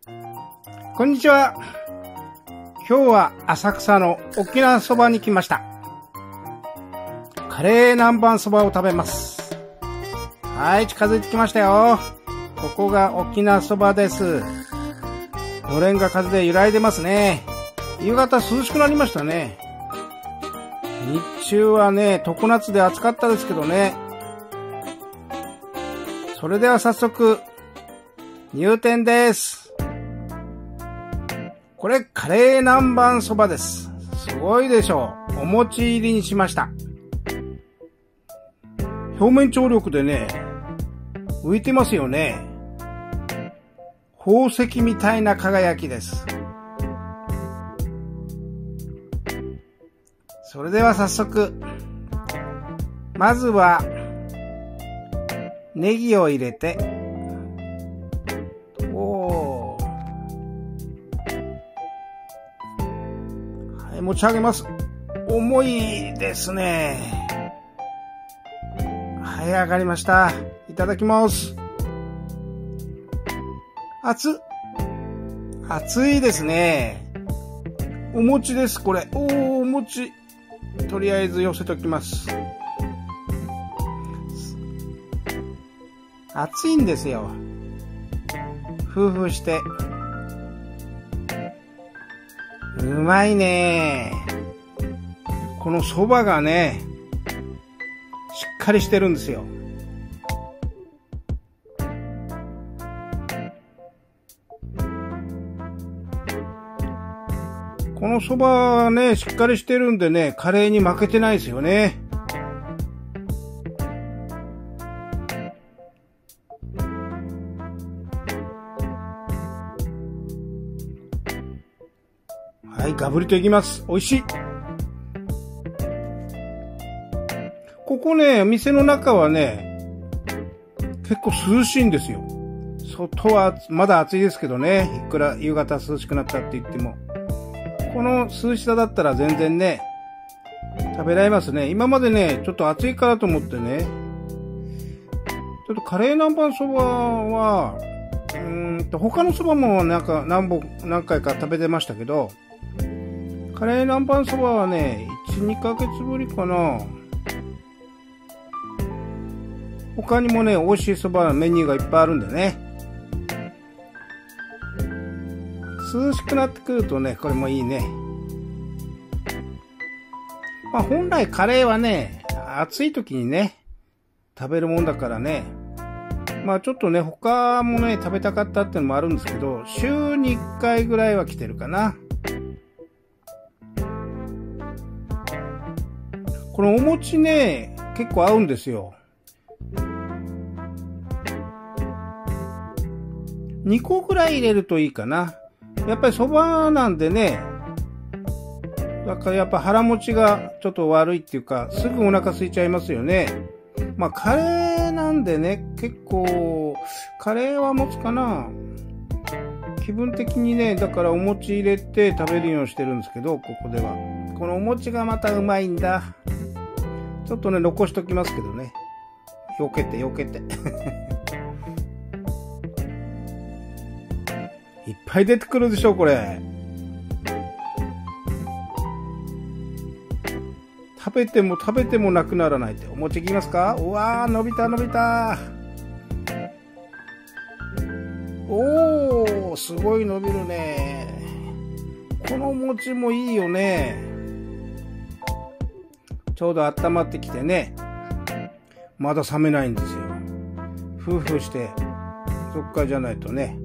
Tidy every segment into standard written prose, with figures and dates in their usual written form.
こんにちは。今日は浅草の沖縄そばに来ました。カレー南蛮そばを食べます。はい、近づいてきましたよ。ここが沖縄そばです。のれんが風で揺らいでますね。夕方涼しくなりましたね。日中はね、常夏で暑かったですけどね。それでは早速、入店です。これ、カレー南蛮そばです。すごいでしょう。お餅入りにしました。表面張力でね、浮いてますよね。宝石みたいな輝きです。それでは早速、まずは、ネギを入れて、はい、持ち上げます。重いですね。はい、上がりました。いただきます。熱いですね。お餅です、これ。お餅。とりあえず寄せときます。熱いんですよ。ふうふうして。うまいね。このそばがね、しっかりしてるんですよ。このそばはね、しっかりしてるんでね、カレーに負けてないですよね。はい、ガブリといきます。美味しい。ここね、店の中はね、結構涼しいんですよ。外はまだ暑いですけどね、いくら夕方涼しくなったって言っても。この涼しさだったら全然ね、食べられますね。今までね、ちょっと暑いからと思ってね、ちょっとカレー南蛮そばは、他のそばもなんか何回か食べてましたけど、カレー南蛮そばはね、1、2ヶ月ぶりかな。他にもね、美味しいそばのメニューがいっぱいあるんでね。涼しくなってくるとね、これもいいね。まあ本来カレーはね、暑い時にね、食べるもんだからね。まあちょっとね、他もね、食べたかったってのもあるんですけど、週に1回ぐらいは来てるかな。このお餅ね、結構合うんですよ。2個ぐらい入れるといいかな。やっぱり蕎麦なんでね、だからやっぱ腹持ちがちょっと悪いっていうか、すぐお腹空いちゃいますよね。まあカレーなんでね、結構、カレーは持つかな。気分的にね、だからお餅入れて食べるようにしてるんですけど、ここでは。このお餅がまたうまいんだ。ちょっとね、残しときますけどね。避けて。いっぱい出てくるでしょ、これ。食べてもなくならないって。お餅いきますか？うわー、伸びた。おー、すごい伸びるね。このお餅もいいよね。ちょうど温まってきてね。まだ冷めないんですよ。ふうふうして、そっからじゃないとね。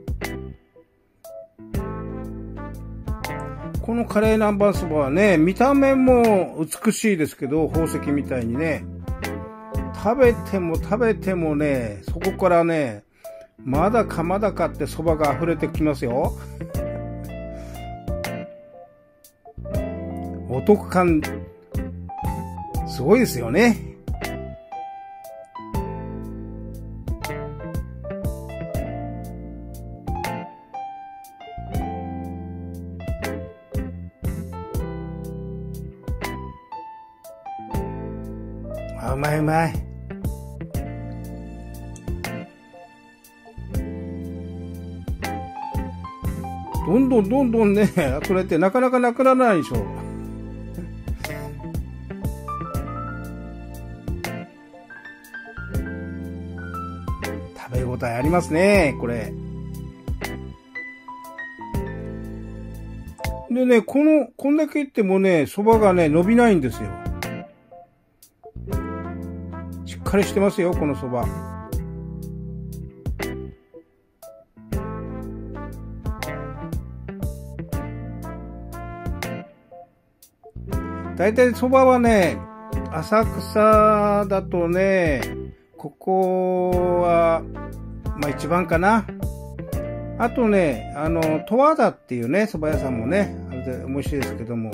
このカレー南蛮そばはね、見た目も美しいですけど、宝石みたいにね、食べてもね、そこからね、まだかってそばが溢れてきますよ。お得感、すごいですよね。あ、うまいうまい。 どんどんね、これってなかなかなくならないでしょ。食べ応えありますね、これ。でね、こんだけいってもね、蕎麦がね、伸びないんですよ。しっかりしてますよ、この蕎麦。だいたい蕎麦はね、浅草だとね、ここは、まあ一番かな。あとね、十和田っていうね、蕎麦屋さんもね、あれで美味しいですけども。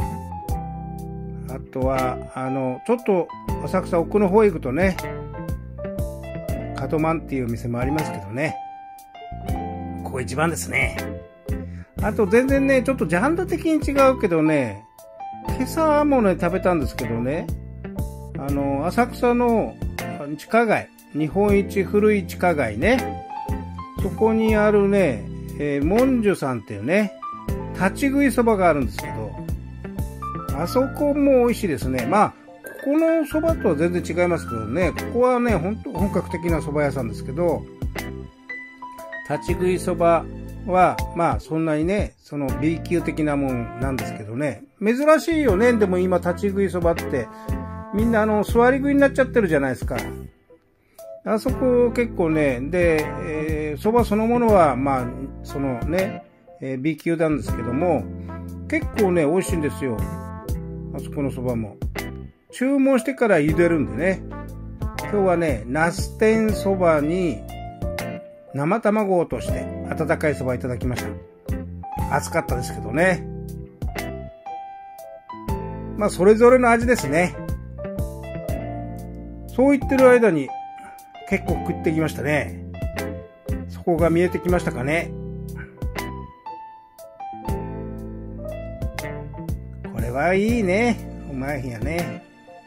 あとは、ちょっと浅草奥の方行くとね、門満っていう店もありますけどね。ここ一番ですね。あと全然ね、ちょっとジャンル的に違うけどね、今朝もね、食べたんですけどね、浅草の地下街、日本一古い地下街ね、そこにあるね、もんじゅさんっていうね、立ち食いそばがあるんですけど、あそこも美味しいですね。まあ、ここのそばとは全然違いますけどね、ここはね、本格的なそば屋さんですけど、立ち食いそばは、まあ、そんなにね、その B 級的なもんなんですけどね、珍しいよね。でも今、立ち食いそばって、みんな座り食いになっちゃってるじゃないですか。あそこ結構ね、で、蕎麦そのものは、まあ、そのね、B 級なんですけども、結構ね、美味しいんですよ。あそこの蕎麦も。注文してから茹でるんでね。今日はね、ナス天蕎麦に、生卵を落として、温かい蕎麦いただきました。熱かったですけどね。まあ、それぞれの味ですね。そう言ってる間に、結構食ってきましたね。そこが見えてきましたかね。これはいいね。うまいんやね。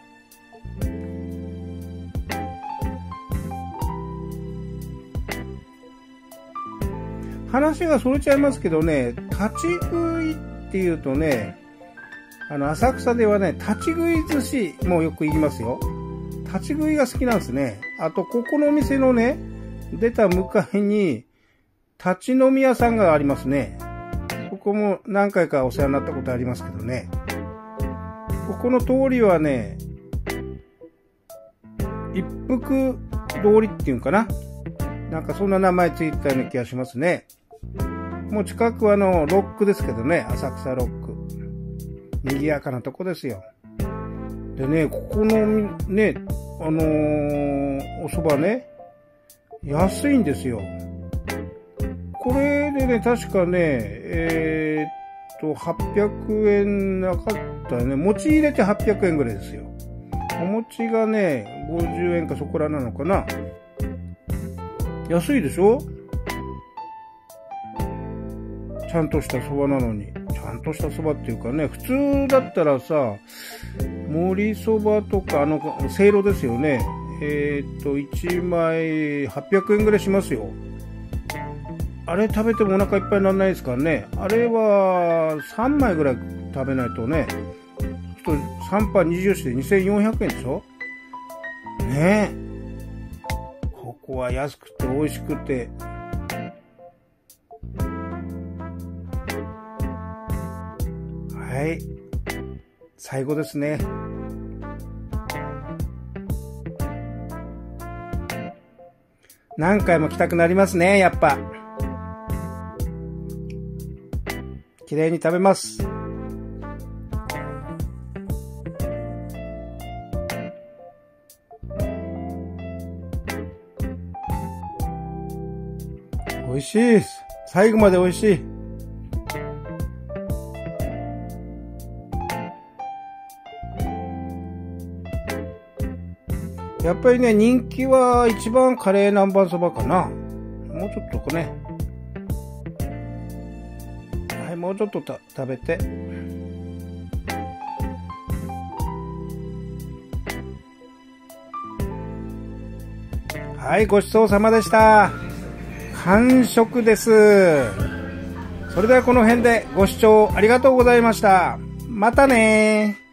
話がそれちゃいますけどね、立ち食いっていうとね、浅草ではね、立ち食い寿司もよく言いますよ。立ち食いが好きなんですね。あと、ここのお店のね、出た向かいに、立ち飲み屋さんがありますね。ここも何回かお世話になったことありますけどね。ここの通りはね、一福通りっていうんかな。なんかそんな名前ついたような気がしますね。もう近くはロックですけどね、浅草ロック。賑やかなとこですよ。でね、ここのね、お蕎麦ね、安いんですよ。これでね、確かね、800円なかったよね。餅入れて800円ぐらいですよ。お餅がね、50円かそこらなのかな。安いでしょ？ちゃんとした蕎麦なのに。ちゃんとした蕎麦っていうかね、普通だったらさ、盛り蕎麦とか、せいろですよね。1枚800円ぐらいしますよ。あれ食べてもお腹いっぱいにならないですからね。あれは3枚ぐらい食べないとね、3杯20して2400円でしょねえ。ここは安くて美味しくて。はい。最後ですね。何回も来たくなりますね、やっぱ。綺麗に食べます。美味しいです。最後まで美味しい。やっぱりね、人気は一番カレー南蛮そばかな。もうちょっとね。はい、もうちょっと食べて。はい、ごちそうさまでした。完食です。 それではこの辺でご視聴ありがとうございました。またねー。